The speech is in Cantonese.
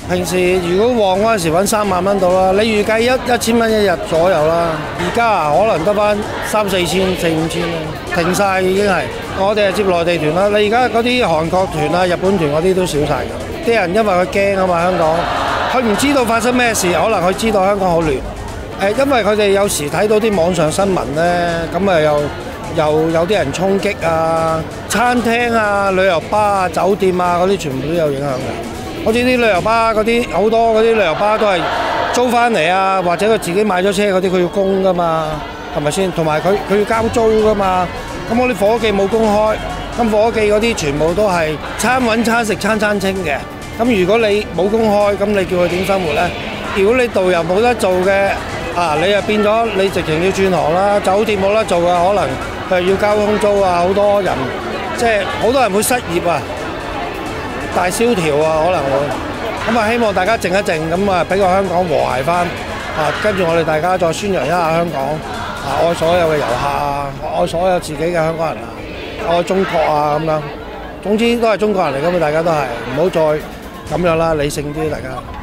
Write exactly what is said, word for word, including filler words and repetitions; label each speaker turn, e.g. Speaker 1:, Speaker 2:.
Speaker 1: 平時如果旺嗰陣時揾三萬蚊到啦，你預計一一千蚊一日左右啦。而家啊，可能得翻三四千、四五千啦，停晒已經係。我哋係接內地團啦，你而家嗰啲韓國團啊、日本團嗰啲都少晒㗎。啲人因為佢驚啊嘛，香港佢唔知道發生咩事，可能佢知道香港好亂。誒，因為佢哋有時睇到啲網上新聞咧，咁啊又又有啲人衝擊啊，餐廳啊、旅遊巴啊、酒店啊嗰啲全部都有影響嘅。好似啲旅遊巴嗰啲，好多嗰啲旅遊巴都係租翻嚟啊，或者佢自己買咗車嗰啲，佢要供噶嘛，係咪先？同埋佢佢要交租噶嘛。咁我啲伙計冇公開，咁伙計嗰啲全部都係餐揾餐食，餐餐清嘅。咁如果你冇公開，咁你叫佢點生活呢？如果你導遊冇得做嘅，啊，你又變咗你直情要轉行啦。酒店冇得做啊，可能佢要交空租啊，好多人即係好多人會失業啊。大蕭條啊，可能會咁啊！希望大家靜一靜，咁啊俾個香港和諧翻啊！跟住我哋大家再宣揚一下香港啊，愛所有嘅遊客啊，愛所有自己嘅香港人啊，愛中國啊咁樣。總之都係中國人嚟㗎嘛，大家都係唔好再咁樣啦，理性啲大家。